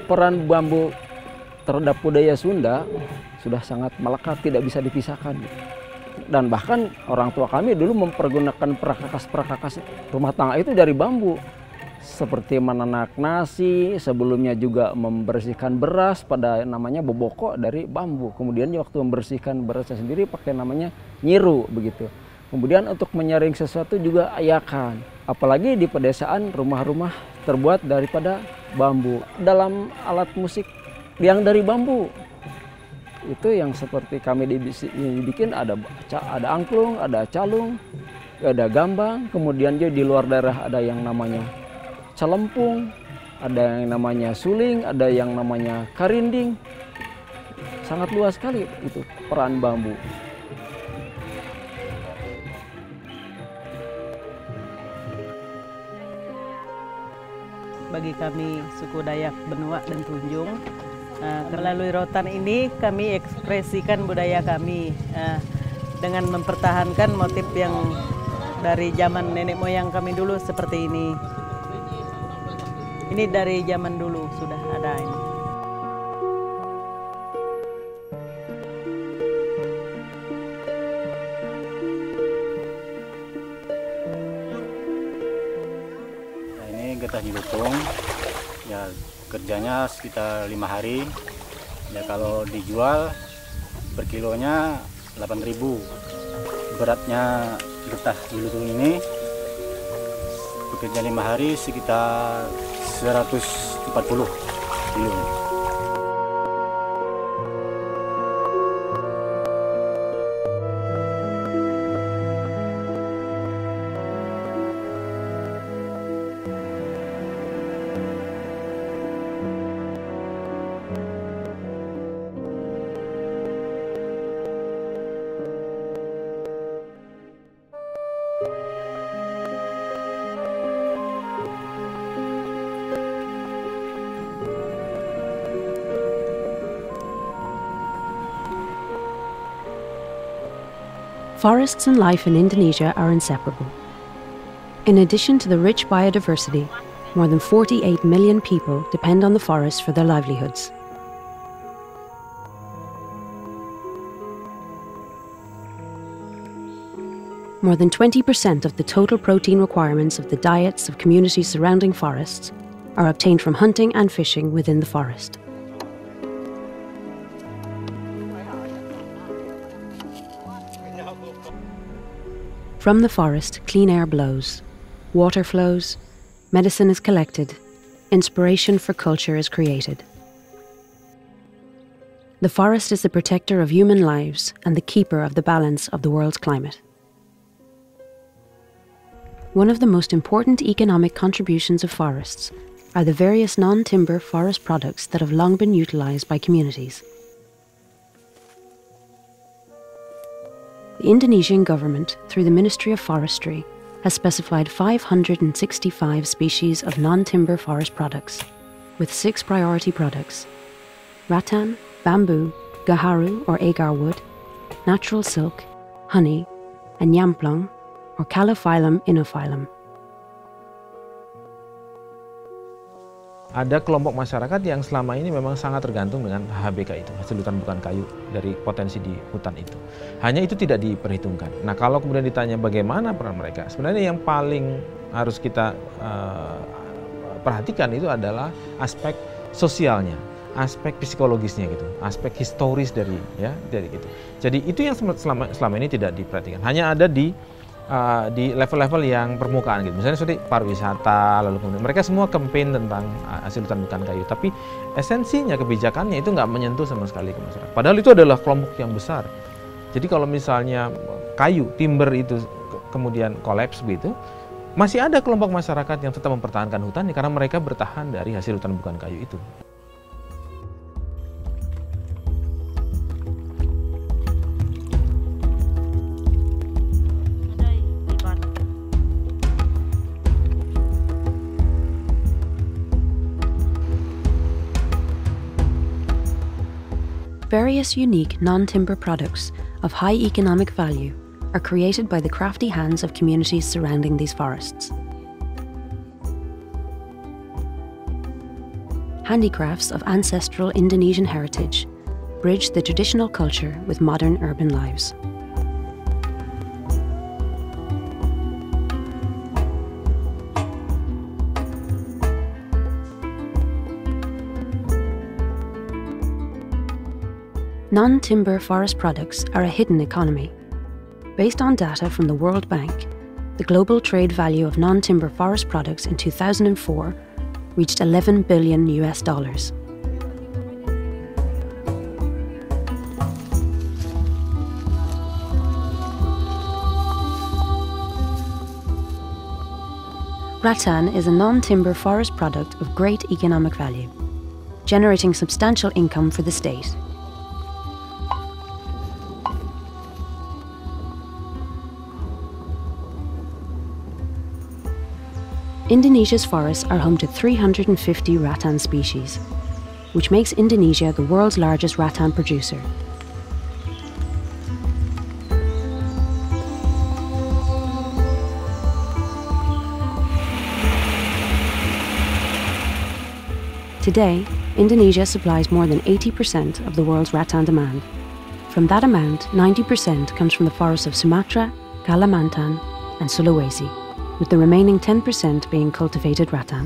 peran bambu terhadap budaya Sunda sudah sangat melekat, tidak bisa dipisahkan. Dan bahkan orang tua kami dulu mempergunakan perkakas-perkakas rumah tangga itu dari bambu. Seperti menanak nasi, sebelumnya juga membersihkan beras pada namanya boboko dari bambu. Kemudian waktu membersihkan berasnya sendiri pakai namanya nyiru begitu. Kemudian untuk menyaring sesuatu juga ayakan. Apalagi di pedesaan rumah-rumah terbuat daripada bambu. Dalam alat musik yang dari bambu itu yang seperti kami dibikin ada angklung, ada calung, ada gambang, kemudian juga di luar daerah ada yang namanya celempung, ada yang namanya suling, ada yang namanya karinding. Sangat luas sekali itu peran bambu. Bagi kami suku Dayak Benua dan Tunjung, melalui rotan ini kami ekspresikan budaya kami dengan mempertahankan motif yang dari zaman nenek moyang kami dulu seperti ini. Ini dari zaman dulu sudah ada ini. Nah, ini getah dilutung, ya kerjanya sekitar 5 hari. Ya kalau dijual per kilonya 8.000. Beratnya getah dilutung ini bekerja 5 hari sekitar 140 kilo. Forests and life in Indonesia are inseparable. In addition to the rich biodiversity, more than 48 million people depend on the forest for their livelihoods. More than 20% of the total protein requirements of the diets of communities surrounding forests are obtained from hunting and fishing within the forest. From the forest, clean air blows, water flows, medicine is collected, inspiration for culture is created. The forest is the protector of human lives and the keeper of the balance of the world's climate. One of the most important economic contributions of forests are the various non-timber forest products that have long been utilized by communities. The Indonesian government, through the Ministry of Forestry, has specified 565 species of non-timber forest products, with 6 priority products: rattan, bamboo, gaharu or agar wood, natural silk, honey, and nyamplung or Calophyllum inophyllum. Ada kelompok masyarakat yang selama ini memang sangat tergantung dengan HBK itu, hasil hutan bukan kayu, dari potensi di hutan itu. Hanya itu tidak diperhitungkan. Nah, kalau kemudian ditanya bagaimana peran mereka, sebenarnya yang paling harus kita perhatikan itu adalah aspek sosialnya, aspek psikologisnya gitu, aspek historis dari gitu. Jadi itu yang selama ini tidak diperhatikan. Hanya ada di level-level yang permukaan gitu. Misalnya seperti pariwisata, lalu kemudian mereka semua campaign tentang hasil hutan bukan kayu, tapi esensinya, kebijakannya itu nggak menyentuh sama sekali ke masyarakat. Padahal itu adalah kelompok yang besar. Jadi kalau misalnya kayu, timber itu kemudian kolaps begitu, masih ada kelompok masyarakat yang tetap mempertahankan hutannya karena mereka bertahan dari hasil hutan bukan kayu itu. Various unique non-timber products of high economic value are created by the crafty hands of communities surrounding these forests. handicrafts of ancestral Indonesian heritage bridge the traditional culture with modern urban lives. Non-timber forest products are a hidden economy. Based on data from the World Bank, the global trade value of non-timber forest products in 2004 reached $11 billion. Rattan is a non-timber forest product of great economic value, generating substantial income for the state. Indonesia's forests are home to 350 rattan species, which makes Indonesia the world's largest rattan producer. Today, Indonesia supplies more than 80% of the world's rattan demand. From that amount, 90% comes from the forests of Sumatra, Kalimantan, and Sulawesi, with the remaining 10% being cultivated rattan.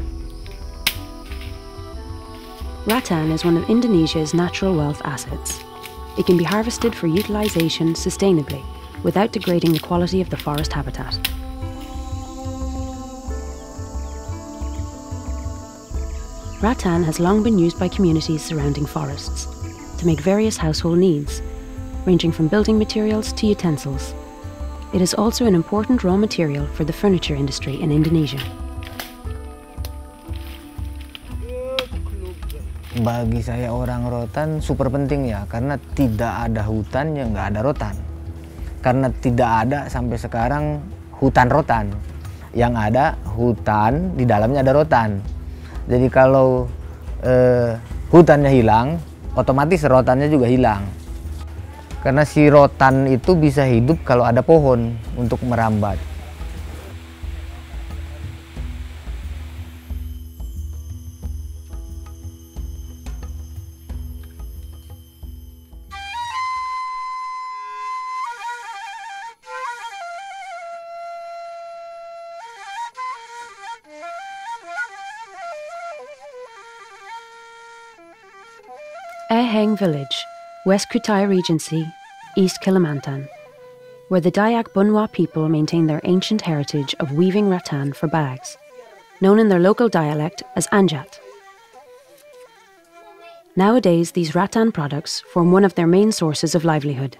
Rattan is one of Indonesia's natural wealth assets. It can be harvested for utilization sustainably without degrading the quality of the forest habitat. Rattan has long been used by communities surrounding forests to make various household needs, ranging from building materials to utensils. It is also an important raw material for the furniture industry in Indonesia. Bagi saya orang rotan super penting ya, karena tidak ada hutan yang nggak ada rotan. Karena tidak ada sampai sekarang hutan rotan. Yang ada hutan, di dalamnya ada rotan. Jadi kalau hutannya hilang, otomatis rotannya juga hilang. Karena si rotan itu bisa hidup kalau ada pohon untuk merambat. Eheng Village, West Kutai Regency, East Kalimantan, where the Dayak Bunwa people maintain their ancient heritage of weaving rattan for bags, known in their local dialect as anjat. Nowadays, these rattan products form one of their main sources of livelihood.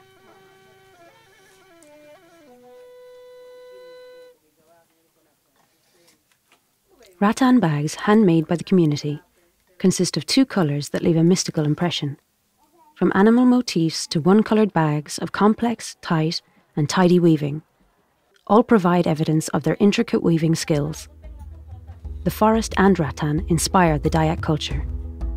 Rattan bags, handmade by the community, consist of two colours that leave a mystical impression. From animal motifs to one-coloured bags of complex, tight and tidy weaving, all provide evidence of their intricate weaving skills. The forest and rattan inspire the Dayak culture.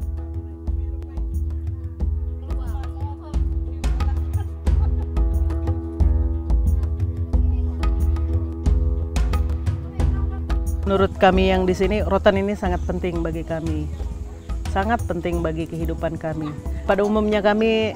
Menurut kami yang di sini, rotan ini sangat penting bagi kami. Sangat penting bagi kehidupan kami. Pada umumnya kami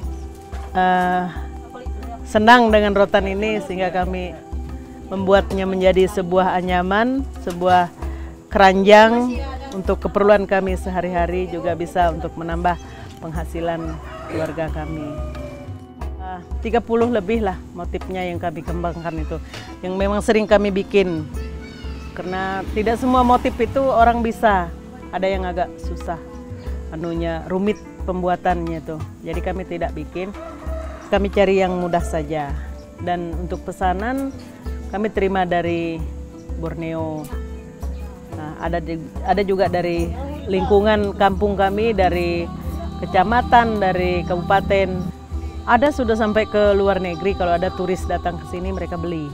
senang dengan rotan ini sehingga kami membuatnya menjadi sebuah anyaman, sebuah keranjang untuk keperluan kami sehari-hari, juga bisa untuk menambah penghasilan keluarga kami. 30 lebih lah motifnya yang kami kembangkan itu, yang memang sering kami bikin. Karena tidak semua motif itu orang bisa, ada yang agak susah. Rumit pembuatannya tuh. Jadi kami tidak bikin, kami cari yang mudah saja. Dan untuk pesanan kami terima dari Borneo. Nah, ada juga dari lingkungan kampung kami, dari kecamatan, dari kabupaten. Ada sudah sampai ke luar negeri, kalau ada turis datang ke sini mereka beli.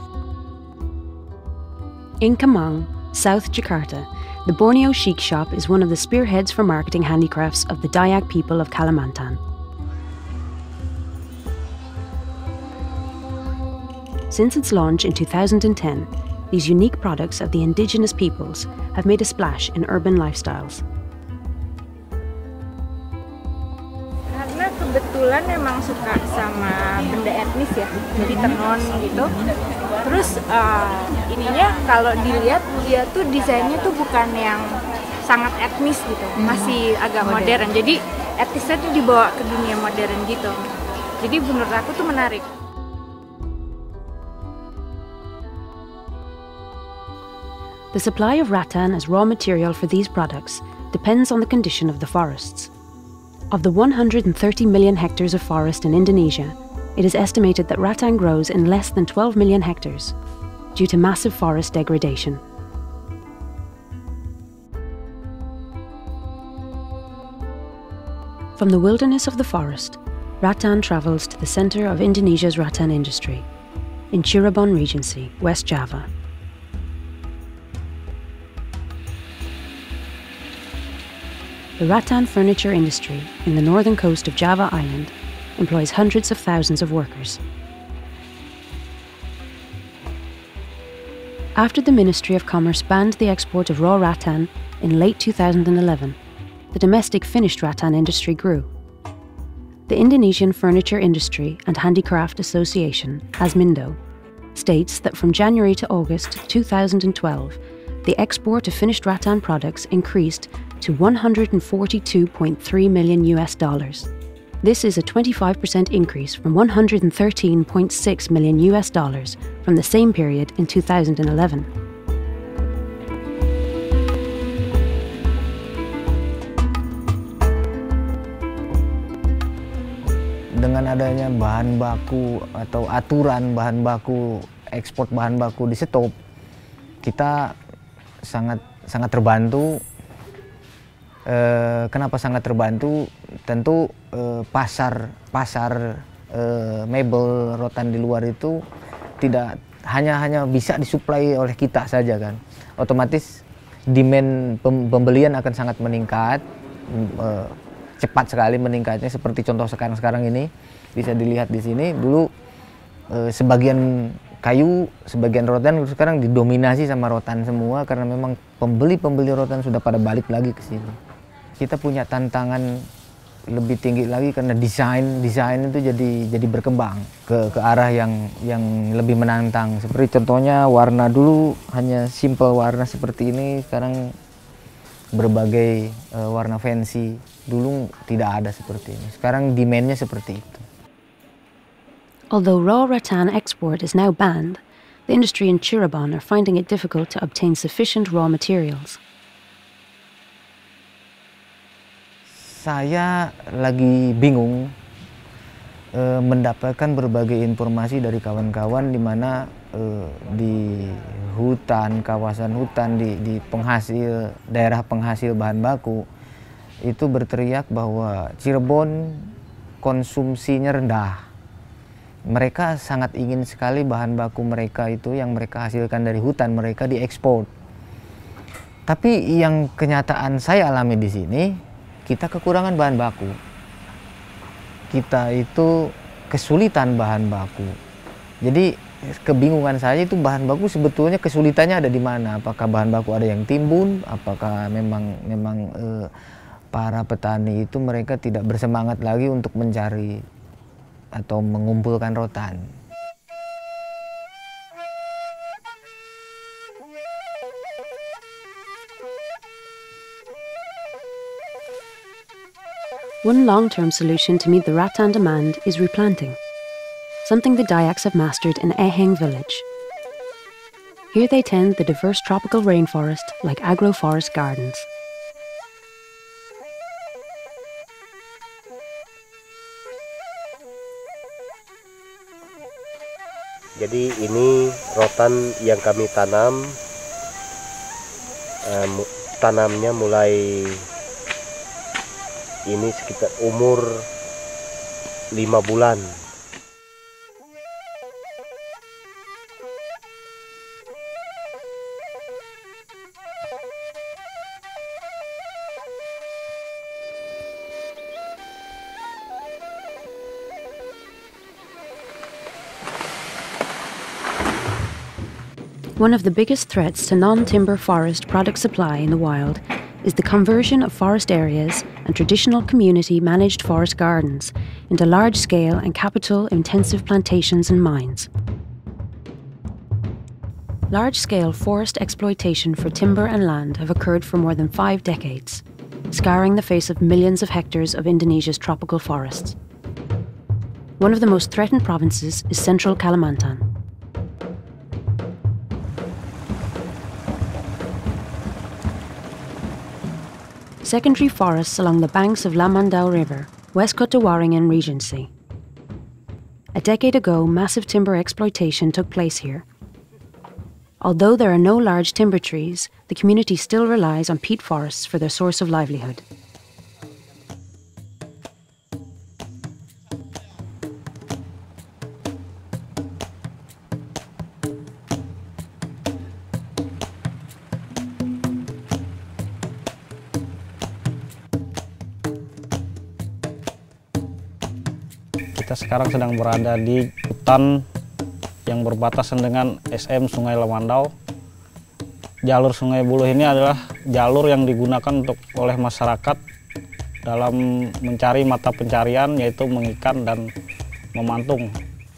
In Kemang, South Jakarta, the Borneo Chic Shop is one of the spearheads for marketing handicrafts of the Dayak people of Kalimantan. Since its launch in 2010, these unique products of the indigenous peoples have made a splash in urban lifestyles. kebetulan memang suka sama benda etnis ya, jadi tenun gitu. Terus ininya kalau dilihat dia tuh desainnya tuh bukan yang sangat etnis gitu, masih agak modern. Jadi etnisnya tuh dibawa ke dunia modern gitu. Jadi menurut aku tuh menarik. The supply of rattan as raw material for these products depends on the condition of the forests. Of the 130 million hectares of forest in Indonesia, it is estimated that rattan grows in less than 12 million hectares due to massive forest degradation. From the wilderness of the forest, rattan travels to the center of Indonesia's rattan industry, in Cirebon Regency, West Java. The rattan furniture industry in the northern coast of Java Island employs hundreds of thousands of workers. After the Ministry of Commerce banned the export of raw rattan in late 2011, the domestic finished rattan industry grew. The Indonesian Furniture Industry and Handicraft Association, ASMINDO, states that from January to August 2012, the export of finished rattan products increased to $142.3 million. This is a 25% increase from $113.6 million from the same period in 2011. Dengan adanya bahan baku atau aturan bahan baku, ekspor bahan baku di stop, kita sangat terbantu. Kenapa sangat terbantu? Tentu pasar mebel rotan di luar itu tidak hanya bisa disuplai oleh kita saja kan. Otomatis demand pembelian akan sangat meningkat. Cepat sekali meningkatnya, seperti contoh sekarang ini bisa dilihat di sini. Dulu sebagian kayu, sebagian rotan sekarang didominasi sama rotan semua karena memang pembeli rotan sudah pada balik lagi ke sini. Kita punya tantangan lebih tinggi lagi karena desain itu jadi berkembang ke arah yang lebih menantang. Seperti contohnya warna, dulu hanya simple warna seperti ini, sekarang berbagai warna fancy. Dulu tidak ada seperti ini. Sekarang demand-nya seperti itu. Although raw rattan export is now banned, the industry in Cirebon are finding it difficult to obtain sufficient raw materials. Saya lagi bingung mendapatkan berbagai informasi dari kawan-kawan di mana di hutan, kawasan hutan, di daerah penghasil bahan baku itu berteriak bahwa Cirebon konsumsinya rendah. Mereka sangat ingin sekali bahan baku mereka itu yang mereka hasilkan dari hutan mereka diekspor. Tapi yang kenyataan saya alami di sini, kita kekurangan bahan baku. Kita itu kesulitan bahan baku. Jadi kebingungan saya itu bahan baku sebetulnya kesulitannya ada di mana? Apakah bahan baku ada yang timbun? Apakah memang para petani itu mereka tidak bersemangat lagi untuk mencari atau mengumpulkan rotan? One long-term solution to meet the rattan demand is replanting, something the Dayaks have mastered in Eheng village. Here they tend the diverse tropical rainforest like agroforest gardens. Jadi ini rotan yang kami tanam, tanamnya mulai ini sekitar umur 5 bulan. One of the biggest threats to non-timber forest product supply in the wild is the conversion of forest areas and traditional community-managed forest gardens into large-scale and capital-intensive plantations and mines. Large-scale forest exploitation for timber and land have occurred for more than 5 decades, scarring the face of millions of hectares of Indonesia's tropical forests. One of the most threatened provinces is central Kalimantan. Secondary forests along the banks of Lamandau River, West Kota Waringin Regency. A decade ago, massive timber exploitation took place here. Although there are no large timber trees, the community still relies on peat forests for their source of livelihood. Kita sekarang sedang berada di hutan yang berbatasan dengan SM Sungai Lamandau. Jalur Sungai Buloh ini adalah jalur yang digunakan oleh masyarakat dalam mencari mata pencarian, yaitu mengikan dan memantung.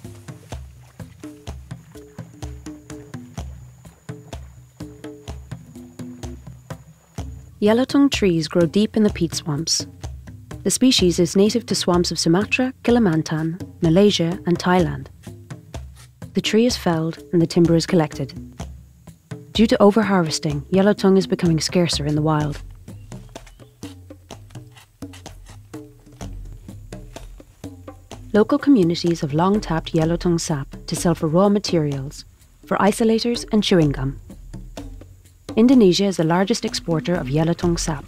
Yellowtongue trees grow deep in the peat swamps. The species is native to swamps of Sumatra, Kalimantan, Malaysia, and Thailand. The tree is felled and the timber is collected. Due to overharvesting, yellowtongue is becoming scarcer in the wild. Local communities have long tapped yellowtongue sap to sell for raw materials, for isolators and chewing gum. Indonesia is the largest exporter of yellowtongue sap.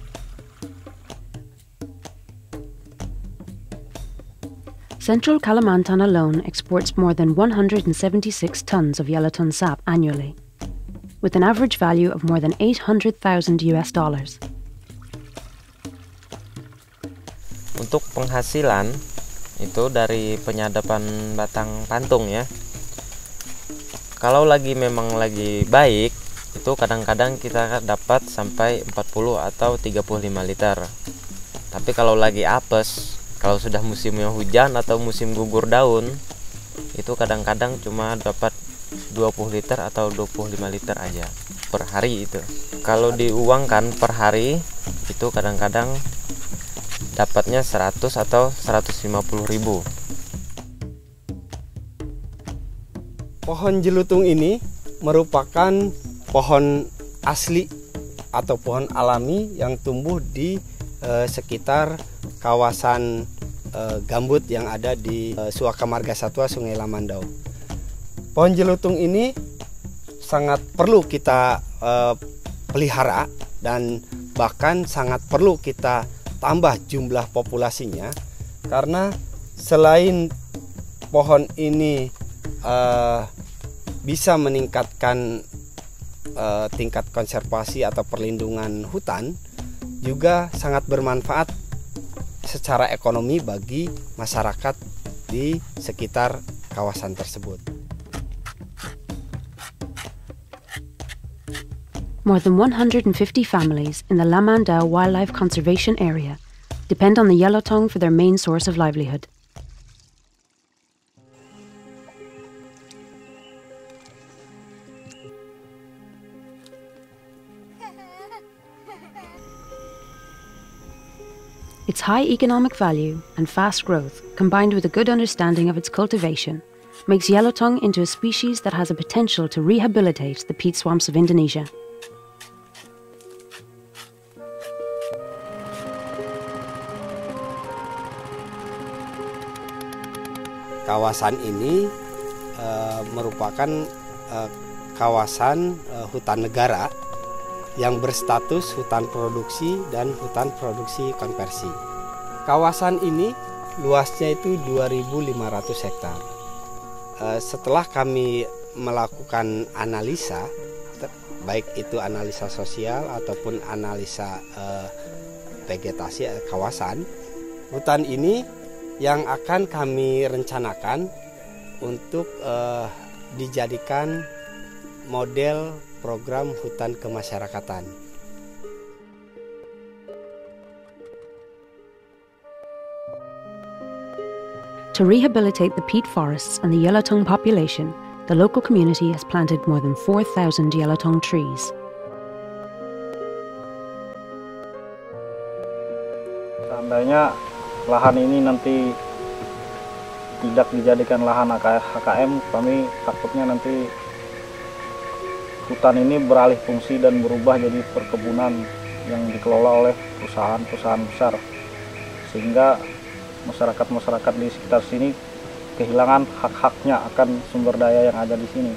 Central Kalimantan alone exports more than 176 tons of yellowtongue sap annually, with an average value of more than $800,000 US. Untuk penghasilan itu dari penyadapan batang pantung ya. Kalau memang lagi baik, itu kadang-kadang kita dapat sampai 40 atau 35 liter. Tapi kalau lagi apes, kalau sudah musimnya hujan atau musim gugur daun, itu kadang-kadang cuma dapat 20 liter atau 25 liter aja per hari itu. Kalau diuangkan per hari, itu kadang-kadang dapatnya 100 atau 150 ribu. Pohon jelutung ini merupakan pohon asli atau pohon alami yang tumbuh di sekitar kawasan gambut yang ada di Suaka Marga Satwa Sungai Lamandau. Pohon jelutung ini sangat perlu kita pelihara dan bahkan sangat perlu kita tambah jumlah populasinya, karena selain pohon ini bisa meningkatkan tingkat konservasi atau perlindungan hutan, juga sangat bermanfaat secara ekonomi bagi masyarakat di sekitar kawasan tersebut. More than 150 families in the Lamandau Wildlife Conservation Area depend on the yellowtongue for their main source of livelihood. Its high economic value and fast growth, combined with a good understanding of its cultivation, makes yellowtongue into a species that has a potential to rehabilitate the peat swamps of Indonesia. Kawasan ini merupakan kawasan hutan negara yang berstatus hutan produksi dan hutan produksi konversi. Kawasan ini luasnya itu 2.500 hektar. Setelah kami melakukan analisa, baik itu analisa sosial ataupun analisa vegetasi kawasan, hutan ini yang akan kami rencanakan untuk dijadikan model program hutan kemasyarakatan. To rehabilitate the peat forests and the yellowtongue population, the local community has planted more than 4,000 yellowtongue trees. Seandainya lahan ini nanti tidak dijadikan lahan HKM, kami takutnya nanti hutan ini beralih fungsi dan berubah jadi perkebunan yang dikelola oleh perusahaan-perusahaan besar, sehingga masyarakat-masyarakat di sekitar sini kehilangan hak-haknya akan sumber daya yang ada di sini.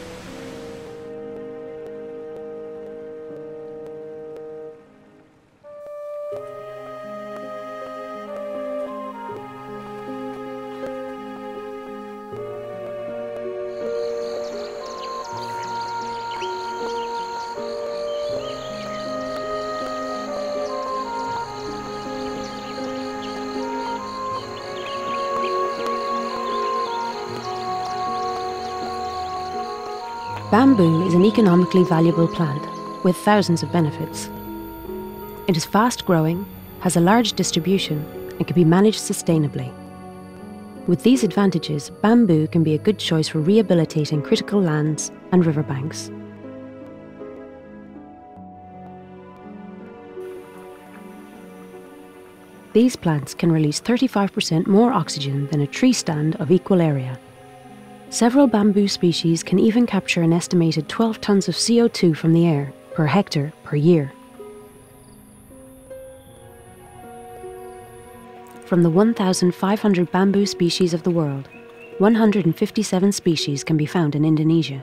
Bamboo is an economically valuable plant with thousands of benefits. It is fast-growing, has a large distribution, and can be managed sustainably. With these advantages, bamboo can be a good choice for rehabilitating critical lands and riverbanks. These plants can release 35% more oxygen than a tree stand of equal area. Several bamboo species can even capture an estimated 12 tons of CO2 from the air per hectare per year. From the 1,500 bamboo species of the world, 157 species can be found in Indonesia.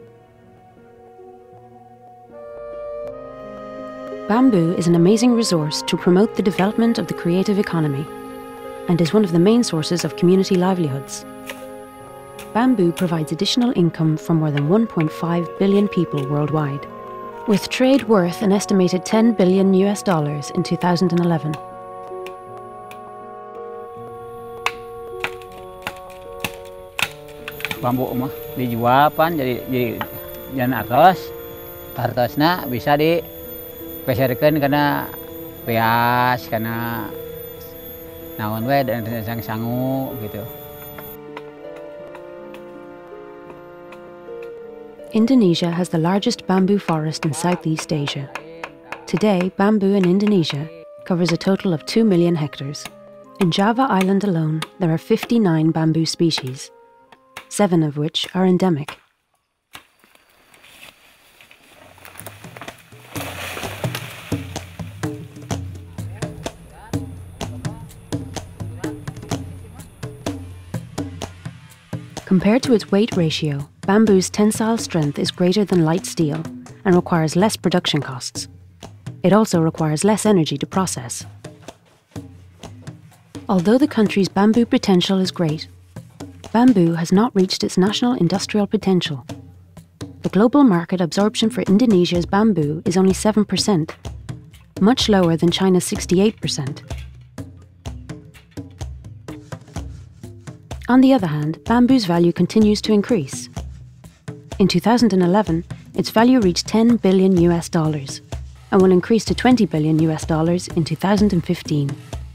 Bamboo is an amazing resource to promote the development of the creative economy and is one of the main sources of community livelihoods. Bamboo provides additional income for more than 1.5 billion people worldwide, with trade worth an estimated $10 billion in 2011. Bambu mah dijual pan jadi jan artosna bisa dipeserkeun kana peas kana naon we dan sangu gitu. Indonesia has the largest bamboo forest in Southeast Asia. Today, bamboo in Indonesia covers a total of 2 million hectares. In Java Island alone, there are 59 bamboo species, 7 of which are endemic. Compared to its weight ratio, bamboo's tensile strength is greater than light steel and requires less production costs. It also requires less energy to process. Although the country's bamboo potential is great, bamboo has not reached its national industrial potential. The global market absorption for Indonesia's bamboo is only 7%, much lower than China's 68%. On the other hand, bamboo's value continues to increase. In 2011, its value reached $10 billion and will increase to $20 billion in 2015.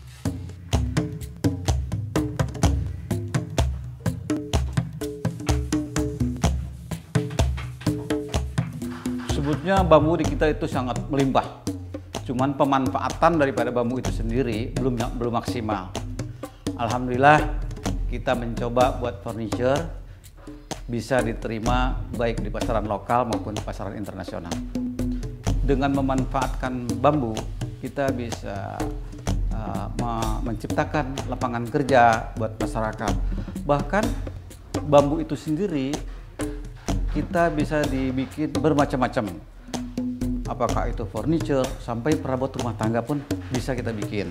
Sebetulnya bambu di kita itu sangat melimpah. Cuman pemanfaatan daripada bambu itu sendiri belum maksimal. Alhamdulillah kita mencoba buat furniture bisa diterima baik di pasaran lokal maupun pasaran internasional. Dengan memanfaatkan bambu, kita bisa menciptakan lapangan kerja buat masyarakat. Bahkan bambu itu sendiri kita bisa dibikin bermacam-macam. Apakah itu furniture sampai perabot rumah tangga pun bisa kita bikin.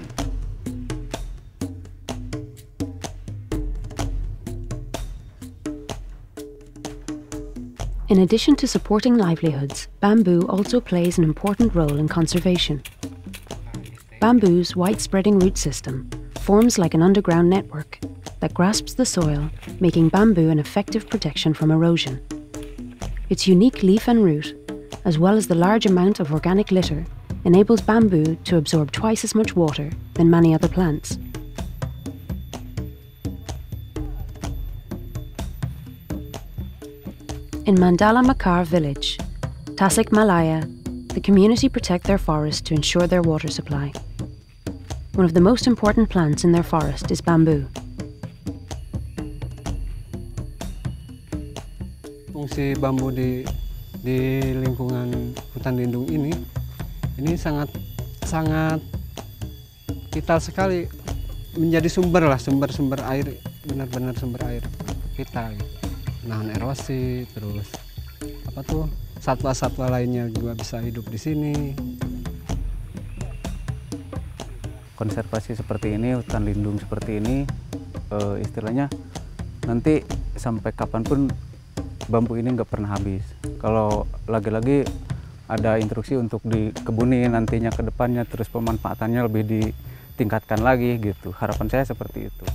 In addition to supporting livelihoods, bamboo also plays an important role in conservation. Bamboo's wide-spreading root system forms like an underground network that grasps the soil, making bamboo an effective protection from erosion. Its unique leaf and root, as well as the large amount of organic litter, enables bamboo to absorb twice as much water than many other plants. In Mandala Makar village, Tasik Malaya, the community protect their forest to ensure their water supply. One of the most important plants in their forest is bamboo. Fungsi bambu di lingkungan hutan lindung ini sangat vital sekali, menjadi sumber air, benar-benar sumber air kita gitu. Nahan erosi, terus satwa-satwa lainnya juga bisa hidup di sini. Konservasi seperti ini, hutan lindung seperti ini, istilahnya nanti sampai kapanpun bambu ini nggak pernah habis. Kalau lagi-lagi ada instruksi untuk dikebunin nantinya ke depannya, terus pemanfaatannya lebih ditingkatkan lagi gitu. Harapan saya seperti itu.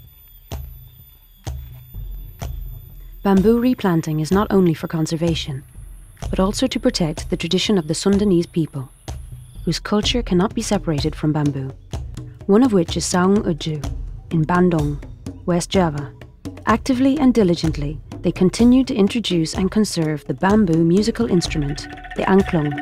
Bamboo replanting is not only for conservation, but also to protect the tradition of the Sundanese people, whose culture cannot be separated from bamboo, one of which is Saung Uju in Bandung, West Java. Actively and diligently, they continue to introduce and conserve the bamboo musical instrument, the angklung.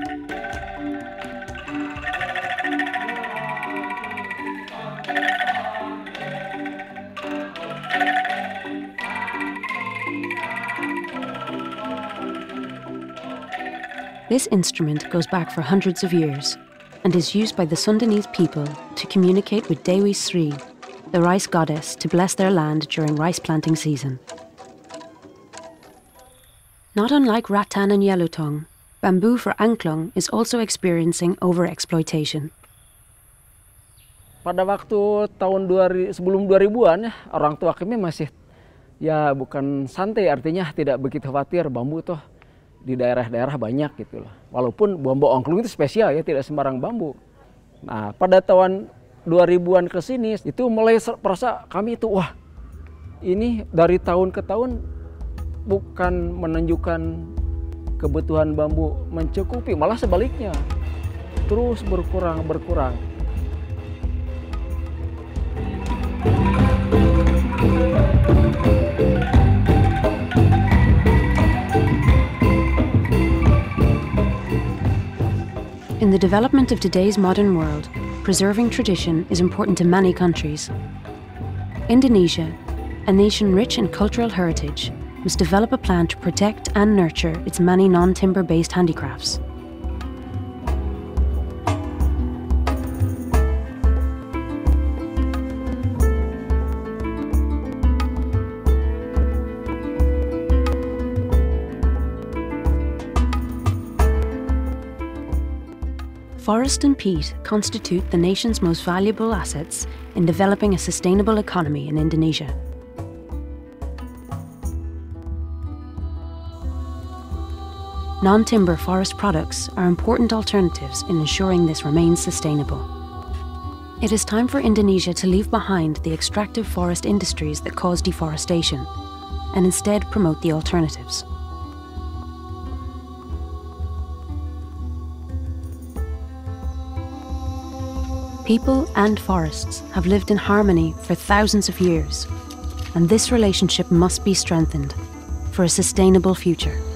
This instrument goes back for hundreds of years and is used by the Sundanese people to communicate with Dewi Sri, the rice goddess, to bless their land during rice planting season. Not unlike rattan and yellowtongue, bamboo for angklung is also experiencing overexploitation. Pada waktu tahun sebelum 2000-an ya, orang tua kami masih bukan santai, artinya tidak begitu khawatir bambu tuh di daerah-daerah banyak gitu loh. Walaupun bambu angklung itu spesial ya, tidak sembarang bambu. Nah, pada tahun 2000-an ke sini itu mulai perasa kami itu wah, ini dari tahun ke tahun bukan menunjukkan kebutuhan bambu mencukupi, malah sebaliknya. Terus berkurang. In the development of today's modern world, preserving tradition is important to many countries. Indonesia, a nation rich in cultural heritage, must develop a plan to protect and nurture its many non-timber-based handicrafts. Forest and peat constitute the nation's most valuable assets in developing a sustainable economy in Indonesia. Non-timber forest products are important alternatives in ensuring this remains sustainable. It is time for Indonesia to leave behind the extractive forest industries that cause deforestation and instead promote the alternatives. People and forests have lived in harmony for thousands of years, and this relationship must be strengthened for a sustainable future.